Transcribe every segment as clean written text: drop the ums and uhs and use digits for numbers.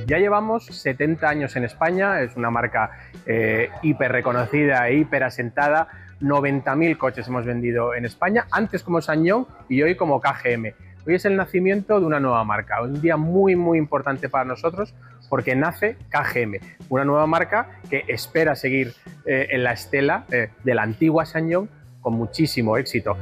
Ya llevamos 70 años en España, es una marca hiper reconocida e hiper asentada. 90.000 coches hemos vendido en España, antes como SsangYong y hoy como KGM. Hoy es el nacimiento de una nueva marca, un día muy importante para nosotros porque nace KGM, una nueva marca que espera seguir en la estela de la antigua SsangYong con muchísimo éxito.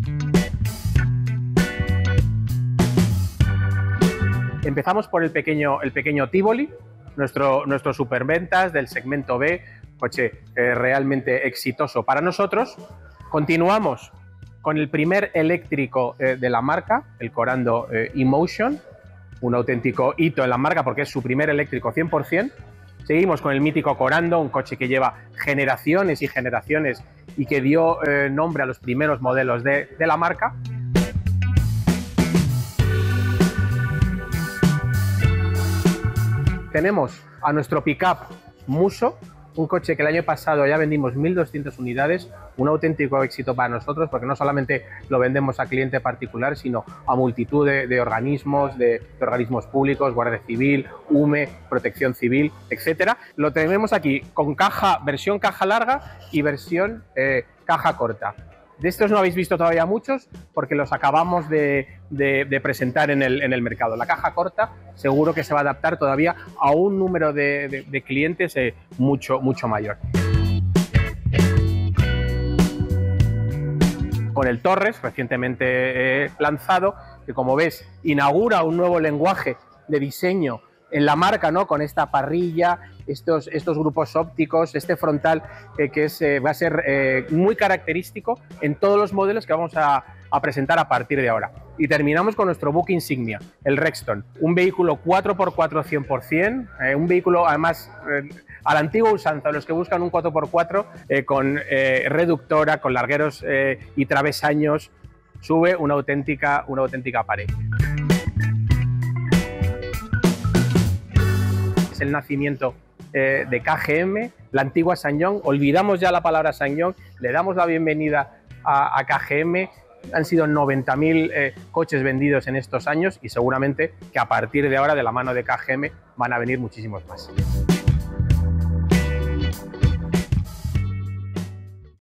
Empezamos por el pequeño Tivoli, nuestro superventas del segmento B, coche realmente exitoso para nosotros. Continuamos con el primer eléctrico de la marca, el Corando eMotion, un auténtico hito en la marca porque es su primer eléctrico 100%. Seguimos con el mítico Corando, un coche que lleva generaciones y generaciones y que dio nombre a los primeros modelos de la marca. Tenemos a nuestro pickup Musso, un coche que el año pasado ya vendimos 1.200 unidades, un auténtico éxito para nosotros porque no solamente lo vendemos a cliente particular, sino a multitud de organismos, de organismos públicos, Guardia Civil, UME, Protección Civil, etcétera. Lo tenemos aquí con versión caja larga y versión caja corta. De estos no habéis visto todavía muchos porque los acabamos de presentar en el mercado. La caja corta seguro que se va a adaptar todavía a un número de clientes mucho mayor. Con el Torres, recientemente lanzado, que como ves inaugura un nuevo lenguaje de diseño en la marca, ¿no? Con esta parrilla, estos grupos ópticos, este frontal que va a ser muy característico en todos los modelos que vamos a presentar a partir de ahora. Y terminamos con nuestro buque insignia, el Rexton, un vehículo 4x4 100%, un vehículo además a la antigua usanza, los que buscan un 4x4 con reductora, con largueros y travesaños, sube una auténtica pared. Es el nacimiento de KGM, la antigua SsangYong. Olvidamos ya la palabra SsangYong, le damos la bienvenida a KGM. Han sido 90.000 coches vendidos en estos años y seguramente que a partir de ahora, de la mano de KGM, van a venir muchísimos más.